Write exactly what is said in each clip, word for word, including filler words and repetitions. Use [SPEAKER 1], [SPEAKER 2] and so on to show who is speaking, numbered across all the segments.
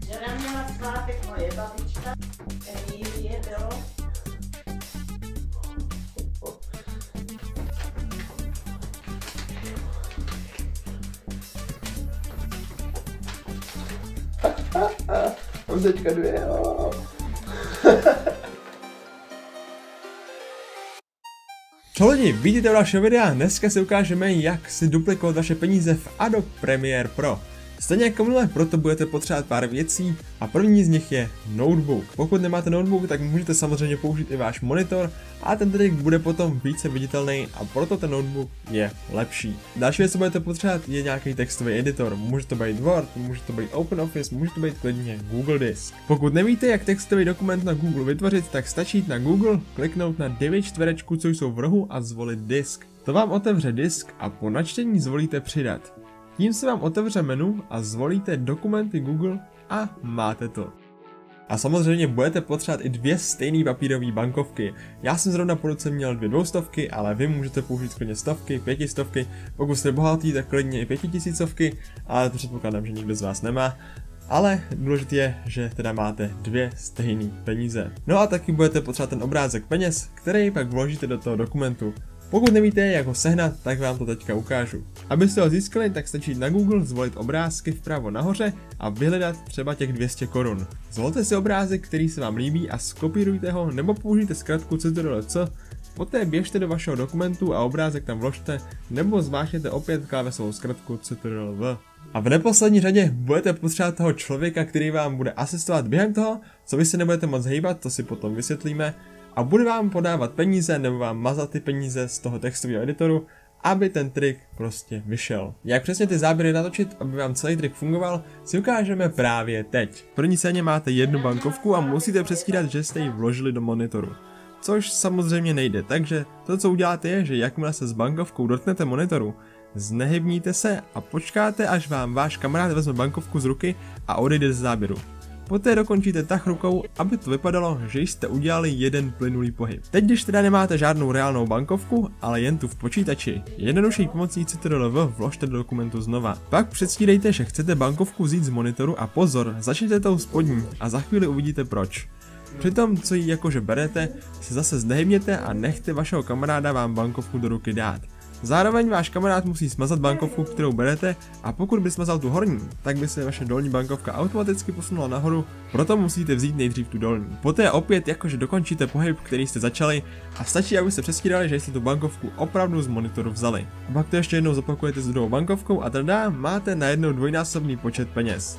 [SPEAKER 1] Včera měla svátek moje babička, Emílie bylo.
[SPEAKER 2] Mám teďka dvě, jo.
[SPEAKER 3] Čau lidi, vítejte u dalšího videa. Dneska si ukážeme, jak si duplikovat vaše peníze v Adobe Premiere Pro. Stejně jako minule, proto budete potřebovat pár věcí a první z nich je notebook. Pokud nemáte notebook, tak můžete samozřejmě použít i váš monitor a ten trik bude potom více viditelný a proto ten notebook je lepší. Další věc, co budete potřebovat, je nějaký textový editor. Může to být Word, může to být OpenOffice, může to být klidně Google Disk. Pokud nevíte, jak textový dokument na Google vytvořit, tak stačí jít na Google, kliknout na devět čtverečků, co jsou v rohu a zvolit disk. To vám otevře disk a po načtení zvolíte přidat. Tím se vám otevře menu a zvolíte dokumenty Google a máte to. A samozřejmě budete potřebovat i dvě stejné papírové bankovky. Já jsem zrovna po ruce měl dvě dvoustovky, ale vy můžete použít klidně stovky, pětistovky, pokud jste bohatý, tak klidně i pětitisícovky, ale to předpokládám, že nikdo z vás nemá. Ale důležité je, že teda máte dvě stejné peníze. No a taky budete potřebovat ten obrázek peněz, který pak vložíte do toho dokumentu. Pokud nevíte, jak ho sehnat, tak vám to teďka ukážu. Abyste ho získali, tak stačí jít na Google, zvolit obrázky vpravo nahoře a vyhledat třeba těch dvě stě korun. Zvolte si obrázek, který se vám líbí a skopírujte ho nebo použijte zkratku ctrl C, poté běžte do vašeho dokumentu a obrázek tam vložte nebo zmáčkněte opět klávesovou zkratku ctrl V. A v neposlední řadě budete potřebovat toho člověka, který vám bude asistovat během toho, co vy se nebudete moc hejbat, to si potom vysvětlíme. A bude vám podávat peníze nebo vám mazat ty peníze z toho textového editoru, aby ten trik prostě vyšel. Jak přesně ty záběry natočit, aby vám celý trik fungoval, si ukážeme právě teď. V první scéně máte jednu bankovku a musíte přestírat, že jste ji vložili do monitoru. Což samozřejmě nejde, takže to, co uděláte, je, že jakmile se s bankovkou dotknete monitoru, znehybníte se a počkáte, až vám váš kamarád vezme bankovku z ruky a odejde z záběru. Poté dokončíte tah rukou, aby to vypadalo, že jste udělali jeden plynulý pohyb. Teď, když teda nemáte žádnou reálnou bankovku, ale jen tu v počítači, jednodušší pomocí ctrl V vložte do dokumentu znova. Pak předstírejte, že chcete bankovku vzít z monitoru a pozor, začněte tou spodní a za chvíli uvidíte proč. Přitom, co ji jakože berete, se zase znehybněte a nechte vašeho kamaráda vám bankovku do ruky dát. Zároveň váš kamarád musí smazat bankovku, kterou berete, a pokud by smazal tu horní, tak by se vaše dolní bankovka automaticky posunula nahoru, proto musíte vzít nejdřív tu dolní. Poté opět jakože dokončíte pohyb, který jste začali, a stačí, abyste přestírali, že jste tu bankovku opravdu z monitoru vzali. A pak to ještě jednou zopakujete s druhou bankovkou a tada máte najednou dvojnásobný počet peněz.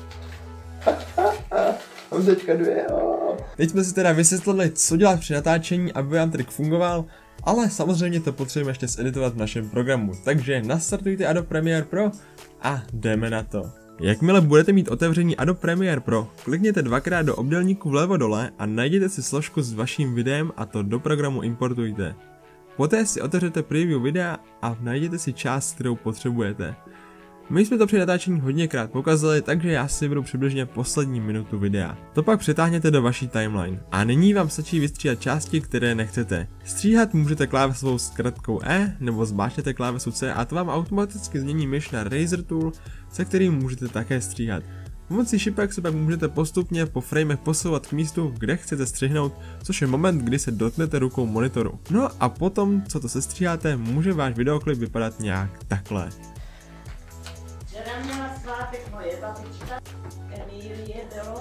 [SPEAKER 2] Mám teďka dvě, jo.
[SPEAKER 3] Teď jsme si teda vysvětlili, co dělat při natáčení, aby vám trik fungoval. Ale samozřejmě to potřebujeme ještě zeditovat v našem programu, takže nastartujte Adobe Premiere Pro a jdeme na to. Jakmile budete mít otevření Adobe Premiere Pro, klikněte dvakrát do obdélníku vlevo dole a najděte si složku s vaším videem a to do programu importujte. Poté si otevřete preview videa a najděte si část, kterou potřebujete. My jsme to při natáčení hodněkrát pokazali, takže já si vyberu přibližně poslední minutu videa. To pak přetáhněte do vaší timeline. A nyní vám stačí vystříhat části, které nechcete. Stříhat můžete klávesovou zkratkou E nebo zmáčkněte klávesu C a to vám automaticky změní myš na Razor Tool, se kterým můžete také stříhat. Pomocí šipek se pak můžete postupně po framech posouvat k místu, kde chcete střihnout, což je moment, kdy se dotknete rukou monitoru. No a potom, co to sestříháte, může váš videoklip vypadat nějak takhle.
[SPEAKER 1] Včera měla svátek moje babička, Emílie bylo.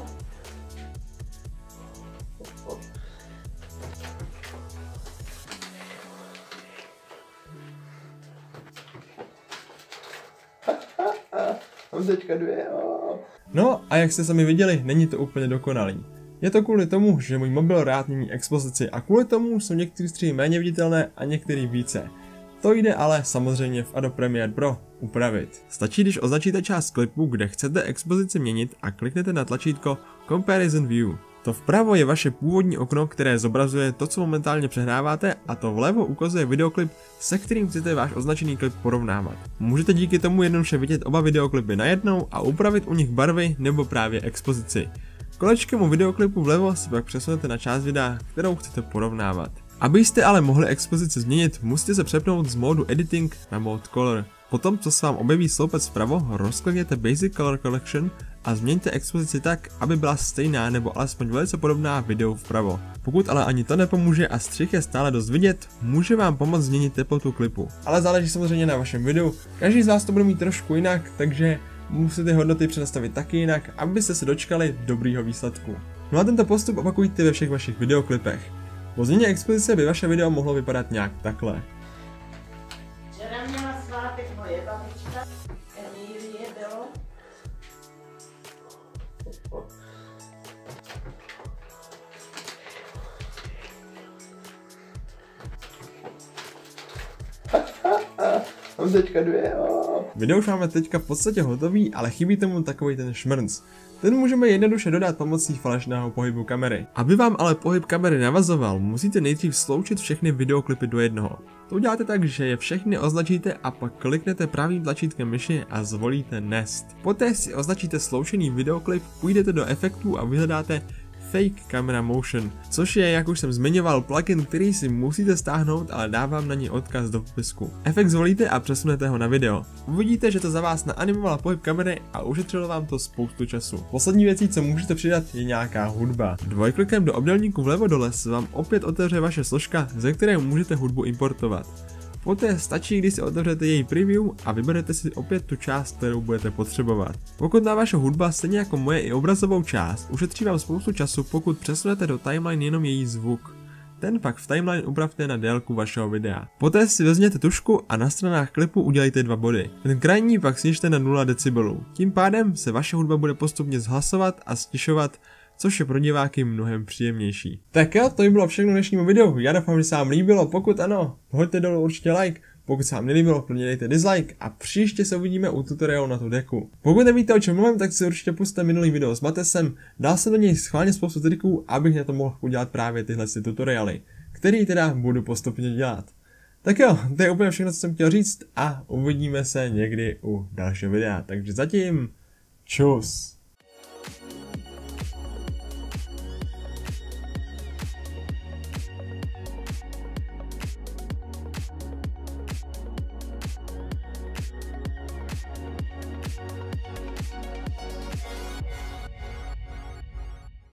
[SPEAKER 2] Mám teďka dvě, jo.
[SPEAKER 3] No a jak jste sami viděli, není to úplně dokonalý. Je to kvůli tomu, že můj mobil rád mění expozici a kvůli tomu jsou některé střihy méně viditelné a některé více. To jde ale samozřejmě v Adobe Premiere Pro upravit. Stačí, když označíte část klipu, kde chcete expozici měnit a kliknete na tlačítko Comparison View. To vpravo je vaše původní okno, které zobrazuje to, co momentálně přehráváte, a to vlevo ukazuje videoklip, se kterým chcete váš označený klip porovnávat. Můžete díky tomu jednoduše vidět oba videoklipy najednou a upravit u nich barvy nebo právě expozici. Kolečkem u videoklipu vlevo si pak přesunete na část videa, kterou chcete porovnávat. Abyste ale mohli expozici změnit, musíte se přepnout z módu Editing na Mode Color. Potom, co se vám objeví sloupec vpravo, rozklikněte Basic Color Collection a změňte expozici tak, aby byla stejná nebo alespoň velice podobná videu vpravo. Pokud ale ani to nepomůže a střih je stále dost vidět, může vám pomoct změnit teplotu klipu. Ale záleží samozřejmě na vašem videu, každý z vás to bude mít trošku jinak, takže musíte hodnoty přenastavit taky jinak, abyste se dočkali dobrýho výsledku. No a tento postup opakujte ve všech vašich videoklipech. Po změně expozice by vaše video mohlo vypadat nějak takhle.
[SPEAKER 1] Včera měla svátek moje babička, Emílie bylo.
[SPEAKER 2] Mám teďka dvě, oh.
[SPEAKER 3] Video už máme teďka v podstatě hotový, ale chybí tomu takový ten šmrnc. Ten můžeme jednoduše dodat pomocí falešného pohybu kamery. Aby vám ale pohyb kamery navazoval, musíte nejdřív sloučit všechny videoklipy do jednoho. To uděláte tak, že je všechny označíte a pak kliknete pravým tlačítkem myši a zvolíte Nest. Poté si označíte sloučený videoklip, půjdete do efektů a vyhledáte Fake Camera Motion, což je, jak už jsem zmiňoval, plugin, který si musíte stáhnout, ale dávám na něj odkaz do popisku. Efekt zvolíte a přesunete ho na video. Uvidíte, že to za vás naanimoval pohyb kamery a ušetřilo vám to spoustu času. Poslední věcí, co můžete přidat, je nějaká hudba. Dvojklikem do obdélníku vlevo dole se vám opět otevře vaše složka, ze které můžete hudbu importovat. Poté stačí, když si otevřete její preview a vyberete si opět tu část, kterou budete potřebovat. Pokud na vaše hudba, stejně jako moje i obrazovou část, ušetří vám spoustu času, pokud přesunete do timeline jenom její zvuk. Ten pak v timeline upravte na délku vašeho videa. Poté si vezměte tužku a na stranách klipu udělejte dva body. Ten krajní pak snižte na nula decibelů. Tím pádem se vaše hudba bude postupně zhlasovat a stišovat, což je pro diváky mnohem příjemnější. Tak jo, to by bylo všechno dnešnímu videu. Já doufám, že se vám líbilo, pokud ano, hoďte dolů určitě like, pokud se vám nelíbilo, klidně dejte dislike a příště se uvidíme u tutoriálu na tu deku. Pokud nevíte, o čem mluvím, tak si určitě pusťte minulý video s Matesem, dal jsem do něj schválně spoustu triků, abych na to mohl udělat právě tyhle tutoriály, který teda budu postupně dělat. Tak jo, to je úplně všechno, co jsem chtěl říct a uvidíme se někdy u dalšího videa, takže zatím čus.